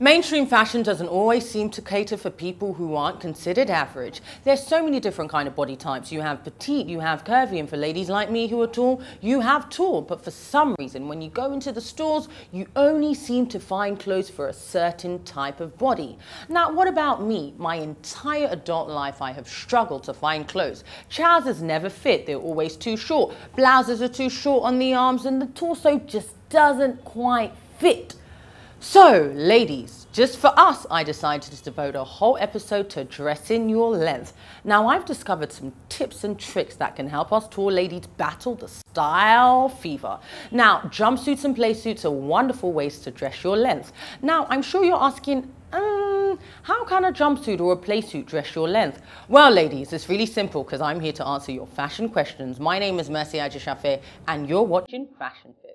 Mainstream fashion doesn't always seem to cater for people who aren't considered average. There's so many different kind of body types. You have petite, you have curvy, and for ladies like me who are tall, you have tall. But for some reason, when you go into the stores, you only seem to find clothes for a certain type of body. Now, what about me? My entire adult life, I have struggled to find clothes. Trousers never fit. They're always too short. Blouses are too short on the arms, and the torso just doesn't quite fit. So, ladies, just for us, I decided to devote a whole episode to dressing your length. Now, I've discovered some tips and tricks that can help us tall ladies battle the style fever. Now, jumpsuits and playsuits are wonderful ways to dress your length. Now, I'm sure you're asking, how can a jumpsuit or a playsuit dress your length? Well, ladies, it's really simple because I'm here to answer your fashion questions. My name is Ajisafe, and you're watching Fashion Fix.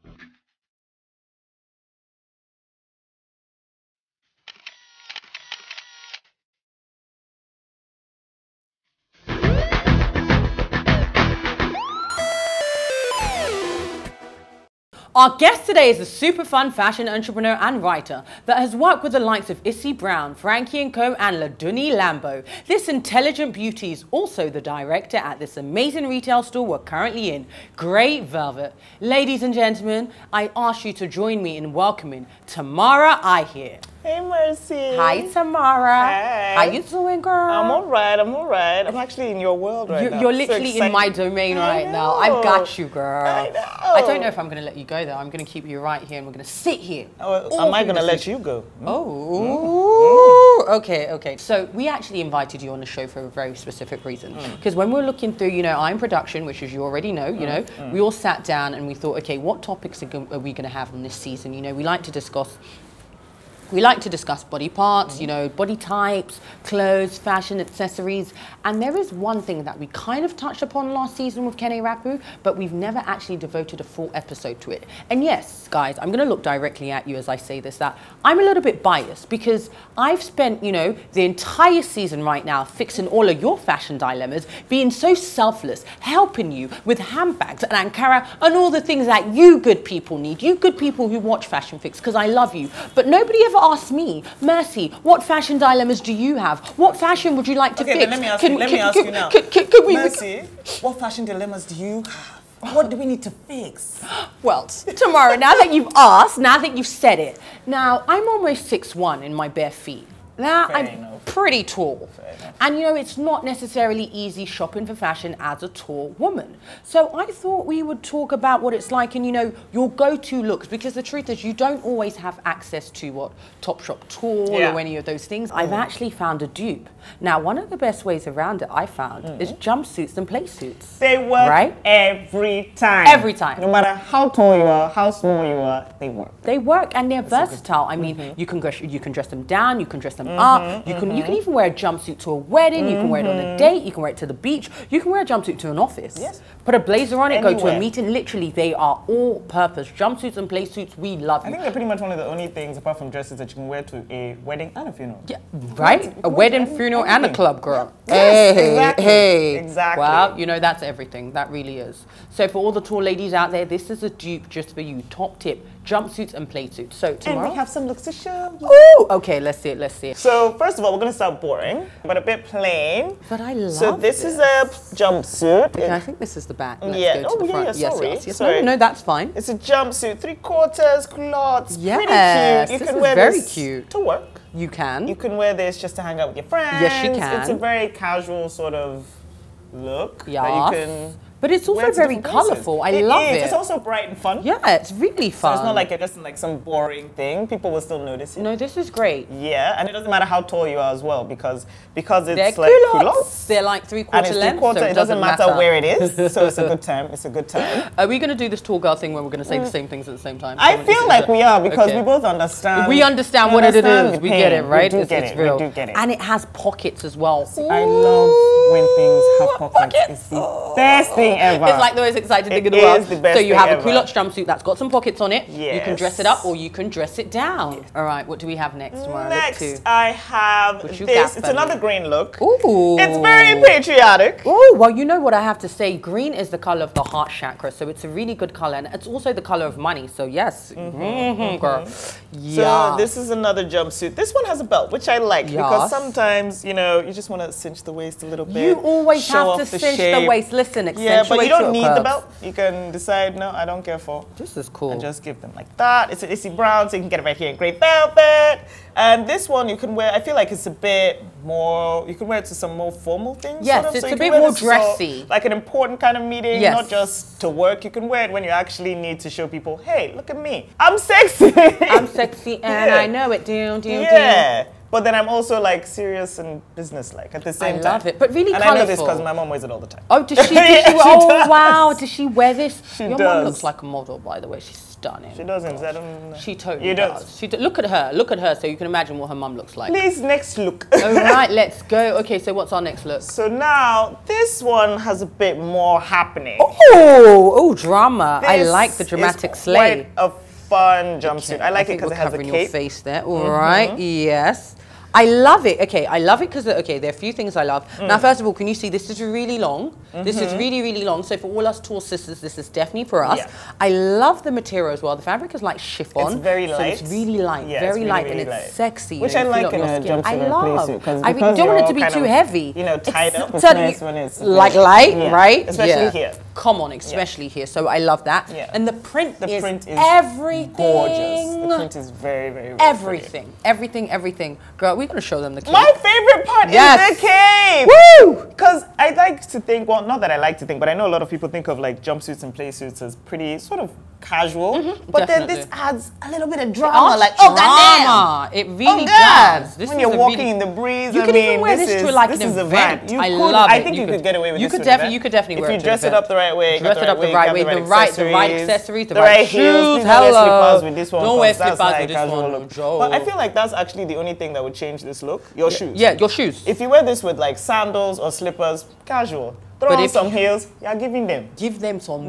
Our guest today is a super fun fashion entrepreneur and writer that has worked with the likes of Issy Brown, Frankie & Co and Laduni Lambo. This intelligent beauty is also the director at this amazing retail store we're currently in, Grey Velvet. Ladies and gentlemen, I ask you to join me in welcoming Tamara Ahir. Hey, Mercy. Hi, Tamara. Hey. How you doing, girl? I'm all right. I'm actually in your world right now. You're literally in my domain right now. I've got you, girl. I know. I don't know if I'm going to let you go, though. I'm going to keep you right here, and we're going to sit here. Oh, am I going to let you go? Oh, okay. So we actually invited you on the show for a very specific reason. Because when we're looking through, I'm production, which as you already know, we all sat down and we thought, okay, what topics are we going to have on this season? We like to discuss body parts, body types, clothes, fashion, accessories. And there is one thing that we kind of touched upon last season with Kene Rapu, but we've never actually devoted a full episode to it. And yes, guys, I'm going to look directly at you as I say this, that I'm a little bit biased because I've spent, the entire season right now fixing all of your fashion dilemmas, being so selfless, helping you with handbags and Ankara and all the things that you good people need, you good people who watch Fashion Fix, because I love you. But nobody ever asked me, Mercy, what fashion dilemmas do you have? What fashion would you like to fix? Then let me ask you now. Mercy, what fashion dilemmas do you have? What do we need to fix? Well, Tamara, now that you've asked, now that you've said it, now I'm almost 6'1" in my bare feet. Now I'm pretty tall. And it's not necessarily easy shopping for fashion as a tall woman. So I thought we would talk about what it's like in, your go-to looks, because the truth is you don't always have access to what Topshop Tall or any of those things. I've actually found a dupe. Now, one of the best ways around it I found is jumpsuits and playsuits. They work every time. Every time. No matter how tall you are, how small you are, they work. They work and they're versatile. I mean, you can dress them down, you can dress them up, you can even wear a jumpsuit to a wedding, you can wear it on a date, you can wear it to the beach, you can wear a jumpsuit to an office. Yes. Put a blazer on it, go to a meeting. Literally, they are all purpose. Jumpsuits and playsuits, we love you. I think they're pretty much one of the only things, apart from dresses, that you can wear to a wedding and a funeral. Yeah, right? A wedding, funeral, and a club, girl. Yes, Hey. Exactly. Well, that's everything. That really is. So for all the tall ladies out there, this is a dupe just for you. Top tip, jumpsuits and playsuits. So tomorrow, and we have some looks to show you. Ooh, okay, let's see it. So first of all, we're going to start boring, but a bit plain. But I love So this is a jumpsuit. Okay, I think this is the back. Let's Yeah. go to the front. Yes. Sorry. No, that's fine. It's a jumpsuit, 3/4 culottes. Yes, pretty cute. You can wear very this cute. to work. You can. You can wear this just to hang out with your friends. Yes, you can. It's a very casual sort of look that you can. But it's also very colourful. I love it. It's also bright and fun. Yeah, it's really fun. So it's not like you're just in some boring thing. People will still notice it. No, this is great. Yeah, and it doesn't matter how tall you are as well, because it's they're like culottes. They're like 3/4 length, so it doesn't matter where it is. So it's a good time. It's a good time. Are we going to do this tall girl thing where we're going to say the same things at the same time? I feel like we are, because we both understand. We understand what it is. We get it, right? It's real. We do get it. And it has pockets as well. I love when things have pockets. It's the best thing thing ever. It's like the most exciting thing in the world. So you have a culotte jumpsuit that's got some pockets on it. Yes. You can dress it up or you can dress it down. Yes. All right, what do we have next, Tamara? Next, I have this. It's another green look. Ooh. It's very patriotic. Oh, well, you know what I have to say. Green is the color of the heart chakra, so it's a really good color, and it's also the color of money. So yes, girl. So this is another jumpsuit. This one has a belt, which I like because sometimes you just want to cinch the waist a little bit. You always have to cinch the waist. Listen, accentuate but you don't need curves. the belt. You can decide, no, I don't care for. This is cool. And just give them like that. It's an Issy Brown, so you can get it right here in gray velvet. And this one you can wear, I feel like it's a bit more, you can wear it to some more formal things. Yes, sort of. it's a bit more dressy. Like an important kind of meeting, not just to work. You can wear it when you actually need to show people, hey, look at me. I'm sexy. I'm sexy and I know it. But then I'm also like serious and business-like at the same time. I love it, but really colorful. And I know this because my mom wears it all the time. Oh, does she? Oh, wow. Does she wear this? Your mom looks like a model, by the way. She's stunning. She doesn't. I don't know. She totally does. Look at her. Look at her. So you can imagine what her mum looks like. Please, next look. All right, let's go. Okay, so what's our next look? So now this one has a bit more happening. Oh, drama. I like the dramatic slay. Quite a fun jumpsuit. I like it because it has a cape. Covering your face there. All right. Yes. I love it. Okay, I love it because, there are a few things I love. Now, first of all, can you see this is really long? This is really, really long. So for all us tall sisters, this is definitely for us. Yeah. I love the material as well. The fabric is like chiffon. It's very light. So it's really light, very light, and it's sexy. Which I like in a jumpsuit. I love. I don't want it to be too heavy. Tied up. It's nice when it's like light, right? Especially here. Come on, especially here. So I love that. Yeah. And the print is everything. Gorgeous. The print is very, very, very everything. Everything. Girl, we're going to show them the cape. My favorite part is the cape. Woo! Because I like to think, well, not that I like to think, but I know a lot of people think of like jumpsuits and play suits as pretty sort of casual. But then this adds a little bit of drama. Like, oh, goddamn. It really does. When you're walking in the breeze, you could even wear this to like an event. I love it. I think you could get away with this. You could definitely wear it. If you dress it up the right way, dress it up the right way, the right accessories, the right shoes. Hello. With this one, don't wear slippers with this one. But I feel like that's actually the only thing that would change this look. Your shoes. Yeah, your shoes. If you wear this with like sandals or slippers, casual. Throw on some heels, you're giving them. Give them some,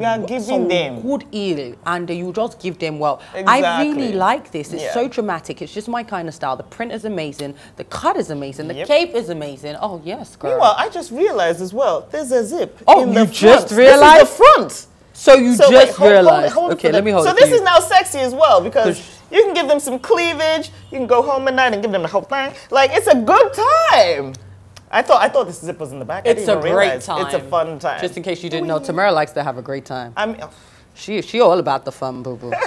good heel, and you just give them well. Exactly. I really like this. It's so dramatic. It's just my kind of style. The print is amazing. The cut is amazing. The cape is amazing. Oh, yes, girl. Meanwhile, I just realized as well, there's a zip in the front. Just realized? This is the front. So you just realized. Okay, let me hold it. So this is now sexy as well because you can give them some cleavage. You can go home at night and give them the whole thing. Like, it's a good time. I thought this zip was in the back. It's a great time. It's a fun time. Just in case you didn't know, Tamara likes to have a great time. She all about the fun, boo boo.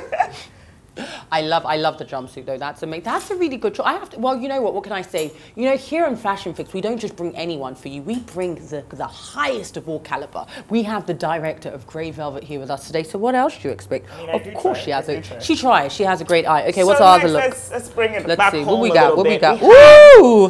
I love the jumpsuit though. That's amazing. That's a really good choice. I have to. Well, you know what? What can I say? You know, here in Fashion Fix, we don't just bring anyone for you. We bring the highest of all caliber. We have the director of Grey Velvet here with us today. So what else do you expect? Of course, she has it. She tries. She has a great eye. Okay, what's our other look? Let's bring it back home. What we got? What we got? Woo!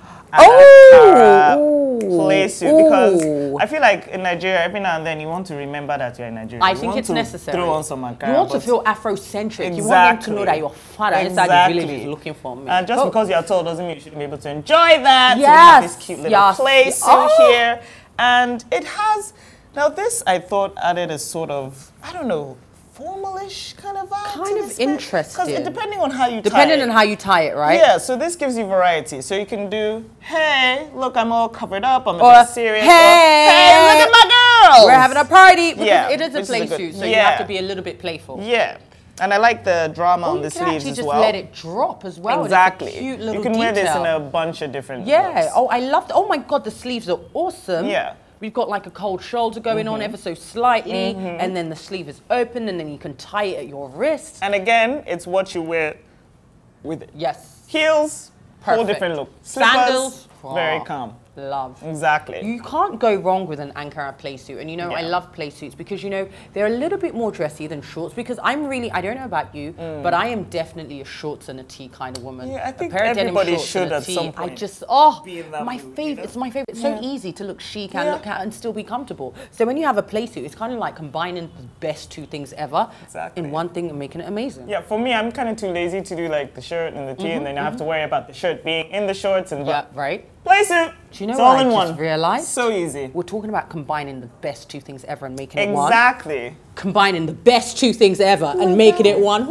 Oh, play suit because I feel like in Nigeria every now and then you want to remember that you're in Nigeria. I think it's necessary. Throw on some Ankara, you want to feel Afrocentric. You want them to know that your father inside the village is looking for me. And just because you're tall doesn't mean you shouldn't be able to enjoy that. Yes. So we have this cute little play suit here, and it has now this I thought added a sort of formalish kind of vibe. Kind of interesting. Because depending on how you tie it, right? Yeah, so this gives you variety. So you can do, hey, look, I'm all covered up, I'm a bit serious. Hey, look at my girl. We're having a party. Because it is a play suit, so you have to be a little bit playful. Yeah. And I like the drama on the sleeves as well. You can let it drop as well. Exactly. It's a cute little you can wear this in a bunch of different looks. Oh, I love it. Oh my God, the sleeves are awesome. Yeah. We've got like a cold shoulder going on ever so slightly, and then the sleeve is open, and then you can tie it at your wrist. And again, it's what you wear with it. Yes. Heels, whole different look. Slippers, sandals, very calm. Love. Exactly. You can't go wrong with an Ankara play suit. And you know, I love play suits because, you know, they're a little bit more dressy than shorts because I don't know about you, but I am definitely a shorts and a tee kind of woman. Yeah, I think everybody should at some point. I just, my favorite. It's my favorite. It's so easy to look chic and look at and still be comfortable. So when you have a play suit, it's kind of like combining the best two things ever in one thing and making it amazing. Yeah, for me, I'm kind of too lazy to do like the shirt and the tee, and then I have to worry about the shirt being in the shorts and right. Play suit. Do you know It's what all in I one. just realized? So easy. We're talking about combining the best two things ever and making it one. Exactly. Combining the best two things ever and making it one.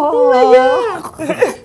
Oh my God.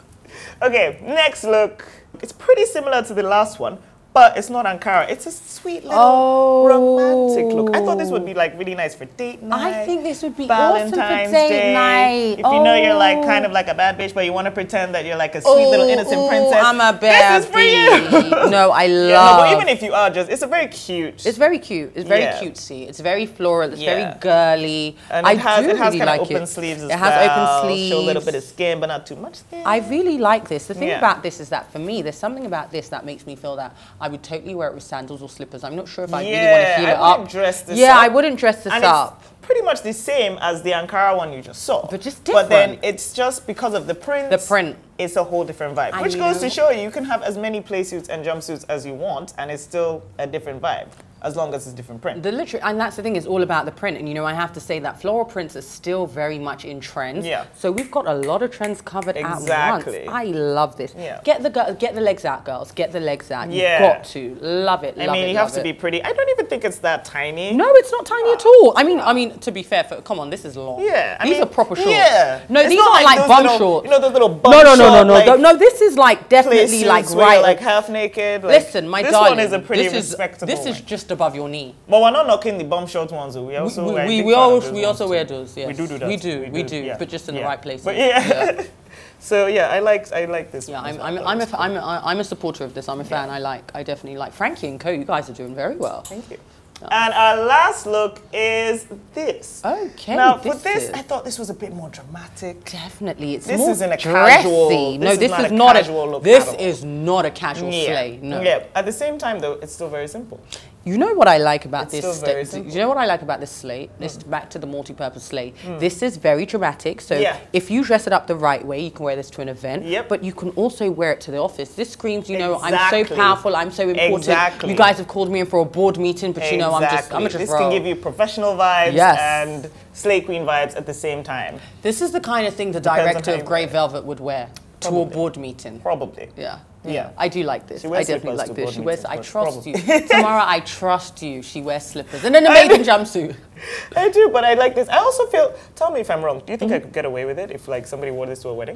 Okay, next look. It's pretty similar to the last one, but it's not Ankara. It's a sweet little romantic look. I thought this would be like really nice for date night. I think this would be Valentine's awesome for date Day. night. If you know you're like kind of like a bad bitch, but you want to pretend that you're like a sweet little innocent princess. I'm a bad This is for you. No, I love. Yeah, no, but even if you are just, it's a very cute. It's very cute. It's very Yeah. cutesy. It's very floral. It's Yeah. very girly. And I it has do really kind like of open it. sleeves as It has well. open sleeves. Show a little bit of skin, but not too much skin. I really like this. The thing Yeah. about this is that for me, there's something about this that makes me feel that I would totally wear it with sandals or slippers. I'm not sure if I really want to heel it I up. wouldn't dress this Yeah, up. I wouldn't dress this And up. it's pretty much the same as the Ankara one you just saw. But just But then different. it's just because of the print. The print. It's a whole different vibe. I Which goes know. to show you can have as many play suits and jumpsuits as you want, and it's still a different vibe, as long as it's different print. And that's the thing, is all about the print. And you know, I have to say that floral prints are still very much in trends. Yeah. So we've got a lot of trends covered at Exactly. once. I love this. Yeah. Get the legs out, girls. Get the legs out. Yeah. You've got to. Love it. I love mean, it, you have love to it. be pretty. I don't even think it's that tiny. No, it's not tiny at all. I mean, to be fair, come on, this is long. Yeah. I These mean, are proper shorts. Yeah. No, It's these not aren't like those bum little, shorts. You know, those little bum No, short, no. This is like play definitely like suits where you're right. like half naked. Like, Listen, my this darling. one is a pretty this respectable This is one. just above your knee. But we're not knocking the bum short ones. We also like, we big fan of those we ones also too. wear those. Yes. We do that. We do. Yeah. But just in Yeah. the right places. But yeah. So yeah, I like this. Yeah, one. I'm a supporter of this. I'm a fan. I definitely like Frankie and Co. You guys are doing very well. Thank you. And our last look is this. Okay. Now for this, I thought this was a bit more dramatic. Definitely, it's This more isn't a dressy. casual. No, this is a not casual look. This at all. is not a casual sleigh. No. Yeah. At the same time, though, it's still very simple. You know what I like about It's this? still very simple. You know what I like about this sleigh? This back to the multi-purpose sleigh. This is very dramatic. So Yeah. if you dress it up the right way, you can wear this to an event. Yep. But you can also wear it to the office. This screams, you know, I'm Exactly. so powerful. I'm so important. Exactly. You guys have called me in for a board meeting, but you know, I'm just This roll. can give you professional vibes Yes. and slay queen vibes at the same time. This is the kind of thing the Depends on director how of you Grey wear it. Velvet would wear to a Probably. board meeting. Probably. Yeah. Yeah. I do like this. She I wears definitely slippers like to this. board She wears. meetings, I but trust you, probably. Tamara. I trust you. She wears slippers and an amazing jumpsuit. I do, but I like this. I also feel, tell me if I'm wrong, do you think I could get away with it if like somebody wore this to a wedding?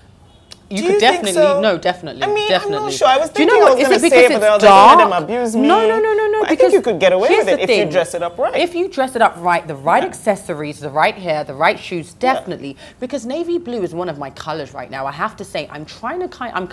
You Do could you think definitely, so? no, definitely, I mean, definitely. I'm not sure. I was Do you thinking know I what? was Is going it to say, because but then I it's was like, let them dark? abuse me. No. But I Because think you could get away here's with it the if you thing. dress it up right. If you dress it up right, the right accessories, the right hair, the right shoes, definitely. Because navy blue is one of my colors right now. I have to say, I'm trying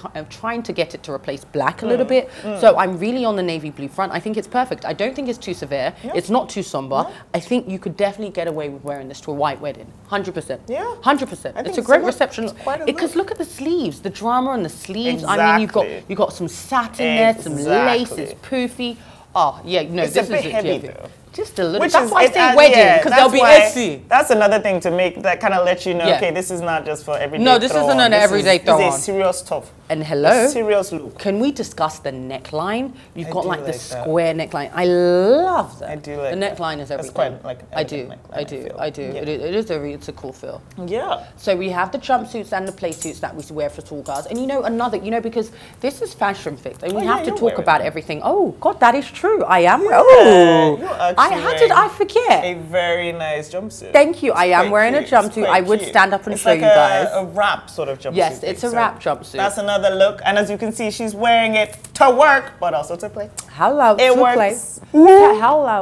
to get it to replace black a little bit. So I'm really on the navy blue front. I think it's perfect. I don't think it's too severe. It's not too somber. I think you could definitely get away with wearing this to a white wedding. 100%. Yeah. 100%. think It's a it's great a- reception. it's quite a Because look. look at the sleeves, the drama on the sleeves. I mean, Exactly. you've got some satin there, some lace, Exactly. it's poofy. Oh, yeah, no, It's this a bit is heavy, yeah, though. just a little. Which That's is, why I it say adds- wedding, yeah, because that's they'll be why- itsy. That's another thing to make, that kind of let you know, Yeah. okay, this is not just for everyday No, this throw isn't on. an This everyday is, throw This on. is a serious stuff. And hello, A serious look. can we discuss the neckline? You've I got do like the like that. square neckline. I love that. I do like the that. neckline is That's everything. quite like I do, elegant neckline, I do. Yeah. It is it's a cool feel. Yeah. So we have the jumpsuits and the play suits that we wear for tall girls. And you know, because this is fashion fix and we yeah, have to you're talk wearing about it. everything. Oh, God, that is true. I am. You're actually How did I forget? a very nice jumpsuit. Thank you. I am Quite wearing a cute. It's jumpsuit. quite I would cute. stand up and It's show like you guys. a wrap sort of jumpsuit. Yes, it's a thing. wrap jumpsuit. That's another look. And as you can see, she's wearing it to work, but also to play. Hello, It to works. play. Yeah.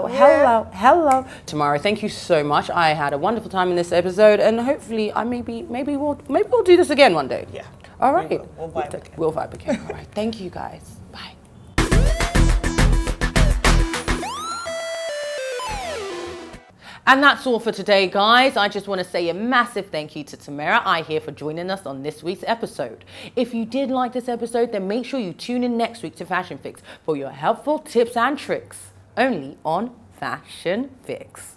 Hello. Tamara, thank you so much. I had a wonderful time in this episode, and hopefully, maybe we'll do this again one day. Yeah. All right. We will. We'll vibe again. We'll vibe again. All right. Thank you guys. Bye. And that's all for today, guys. I just want to say a massive thank you to Tamara I here for joining us on this week's episode. If you did like this episode, then make sure you tune in next week to Fashion Fix for your helpful tips and tricks, only on Fashion Fix.